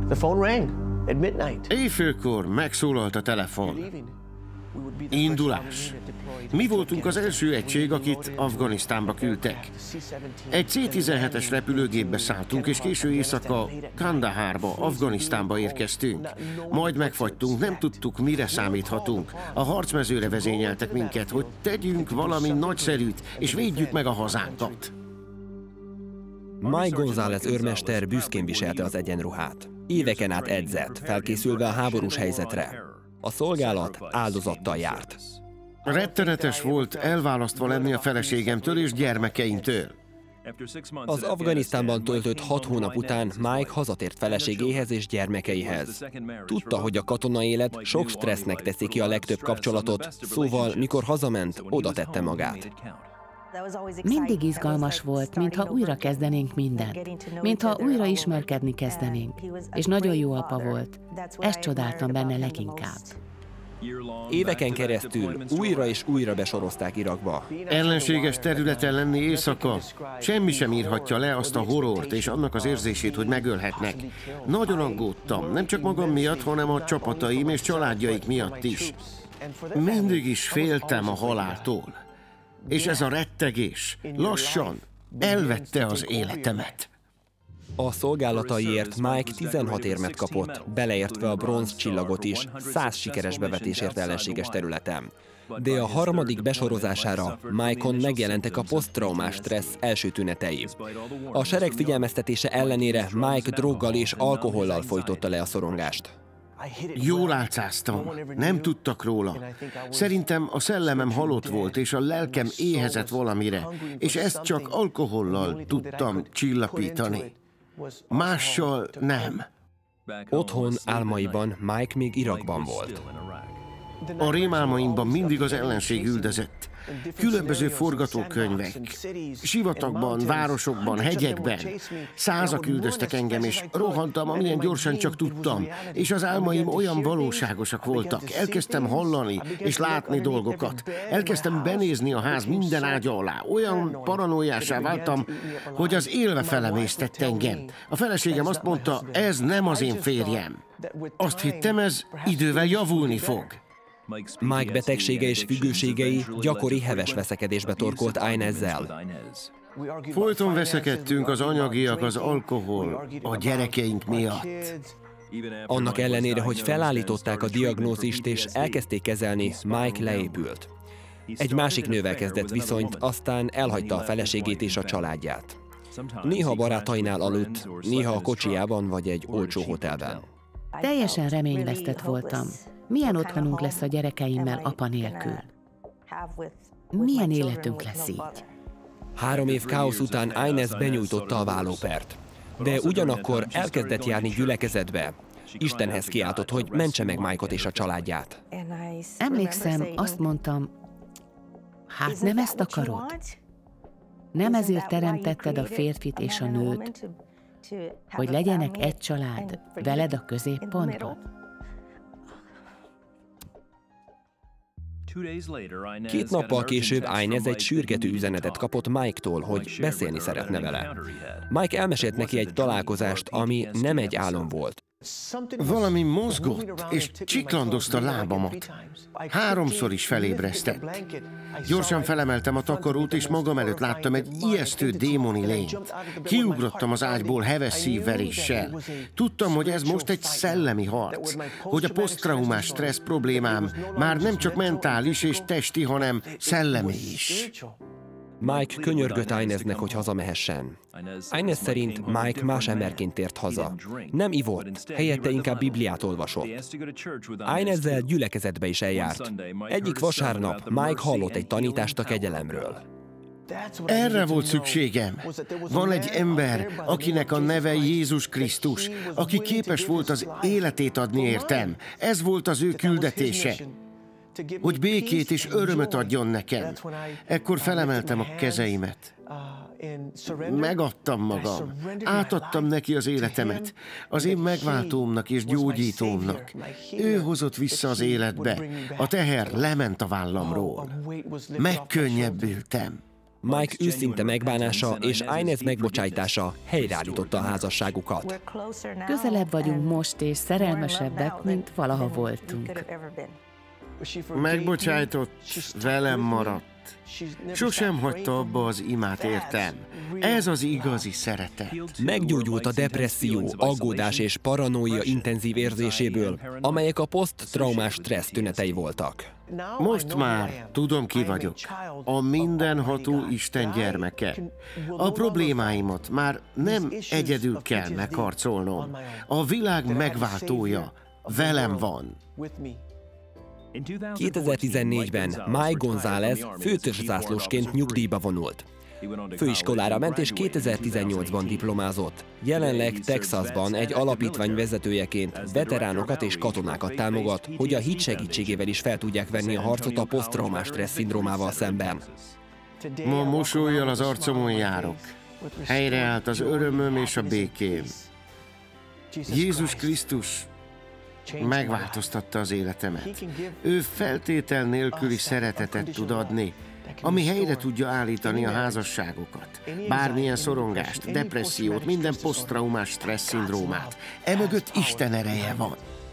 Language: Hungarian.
Éjfélkor megszólalt a telefon. Indulás. Mi voltunk az első egység, akit Afganisztánba küldtek. Egy C-17-es repülőgépbe szálltunk, és késő éjszaka Kandahárba, Afganisztánba érkeztünk. Majd megfagytunk, nem tudtuk, mire számíthatunk. A harcmezőre vezényeltek minket, hogy tegyünk valami nagyszerűt, és védjük meg a hazánkat. Mike González őrmester büszkén viselte az egyenruhát. Éveken át edzett, felkészülve a háborús helyzetre. A szolgálat áldozattal járt. Rettenetes volt elválasztva lenni a feleségemtől és gyermekeimtől. Az Afganisztánban töltött 6 hónap után Mike hazatért feleségéhez és gyermekeihez. Tudta, hogy a katonai élet sok stressznek teszi ki a legtöbb kapcsolatot, szóval mikor hazament, oda tette magát. Mindig izgalmas volt, mintha újra kezdenénk mindent, mintha újra ismerkedni kezdenénk, és nagyon jó apa volt. Ezt csodáltam benne leginkább. Éveken keresztül újra és újra besorozták Irakba. Ellenséges területen lenni éjszaka, semmi sem írhatja le azt a horrort és annak az érzését, hogy megölhetnek. Nagyon aggódtam, nem csak magam miatt, hanem a csapataim és családjaik miatt is. Mindig is féltem a haláltól. És ez a rettegés lassan elvette az életemet. A szolgálataiért Mike 16 érmet kapott, beleértve a bronz csillagot is, 100 sikeres bevetésért ellenséges területen. De a harmadik besorozására Mike-on megjelentek a poszttraumás stressz első tünetei. A sereg figyelmeztetése ellenére Mike droggal és alkohollal folytotta le a szorongást. Jól álcáztam, nem tudtak róla. Szerintem a szellemem halott volt, és a lelkem éhezett valamire, és ezt csak alkohollal tudtam csillapítani. Mással nem. Otthon álmaiban Mike még Irakban volt. A rémálmaimban mindig az ellenség üldözött. Különböző forgatókönyvek, sivatagban, városokban, hegyekben. Százak üldöztek engem, és rohantam, amilyen gyorsan csak tudtam, és az álmaim olyan valóságosak voltak. Elkezdtem hallani és látni dolgokat. Elkezdtem benézni a ház minden ágya alá. Olyan paranoiásá váltam, hogy az élve felemésztett engem. A feleségem azt mondta, ez nem az én férjem. Azt hittem, ez idővel javulni fog. Mike betegsége és függőségei gyakori heves veszekedésbe torkolt Inezzel. Folyton veszekedtünk az anyagiak, az alkohol, a gyerekeink miatt. Annak ellenére, hogy felállították a diagnózist és elkezdték kezelni, Mike leépült. Egy másik nővel kezdett viszonyt, aztán elhagyta a feleségét és a családját. Néha barátainál aludt, néha a kocsijában vagy egy olcsó hotelben. Teljesen reményvesztett voltam. Milyen otthonunk lesz a gyerekeimmel apa nélkül? Milyen életünk lesz így? 3 év káosz után Inez benyújtotta a vállópert. De ugyanakkor elkezdett járni gyülekezetbe. Istenhez kiáltott, hogy mentse meg Mike-ot és a családját. Emlékszem, azt mondtam, hát nem ezt akarod? Nem ezért teremtetted a férfit és a nőt, hogy legyenek egy család, veled a középpontban? 2 nappal később Inez egy sürgető üzenetet kapott Mike-tól, hogy beszélni szeretne vele. Mike elmesélt neki egy találkozást, ami nem egy álom volt. Valami mozgott, és csiklandozta lábamat. 3-szor is felébresztett. Gyorsan felemeltem a takarót, és magam előtt láttam egy ijesztő démoni lényt. Kiugrottam az ágyból heves szívveréssel. Tudtam, hogy ez most egy szellemi harc, hogy a poszttraumás stressz problémám már nem csak mentális és testi, hanem szellemi is. Mike könyörgött Ineznek, hogy hazamehessen. Inez szerint Mike más emberként tért haza. Nem ivott, helyette inkább Bibliát olvasott. Inezzel gyülekezetbe is eljárt. Egyik vasárnap Mike hallott egy tanítást a kegyelemről. Erre volt szükségem. Van egy ember, akinek a neve Jézus Krisztus, aki képes volt az életét adni értem. Ez volt az ő küldetése, hogy békét és örömöt adjon nekem. Ekkor felemeltem a kezeimet. Megadtam magam. Átadtam neki az életemet. Az én megváltómnak és gyógyítómnak. Ő hozott vissza az életbe. A teher lement a vállamról. Megkönnyebbültem. Mike őszinte megbánása és Inez megbocsájtása helyreállította a házasságukat. Közelebb vagyunk most, és szerelmesebbek, mint valaha voltunk. Megbocsájtott, velem maradt. Sosem hagyta abba az imát értem. Ez az igazi szeretet. Meggyógyult a depresszió, aggódás és paranoia intenzív érzéséből, amelyek a poszttraumás stressz tünetei voltak. Most már tudom, ki vagyok. A mindenható Isten gyermeke. A problémáimat már nem egyedül kell megharcolnom. A világ megváltója velem van. 2014-ben Mike González főtörzszászlósként nyugdíjba vonult. Főiskolára ment és 2018-ban diplomázott. Jelenleg Texasban egy alapítvány vezetőjeként veteránokat és katonákat támogat, hogy a hit segítségével is fel tudják venni a harcot a poszttraumás stressz szindrómával szemben. Ma mosollyal az arcomon járok. Helyreállt az örömöm és a békém. Jézus Krisztus megváltoztatta az életemet. Ő feltétel nélküli szeretetet tud adni, ami helyre tudja állítani a házasságokat. Bármilyen szorongást, depressziót, minden poszttraumás stressz szindrómát. Emögött Isten ereje van.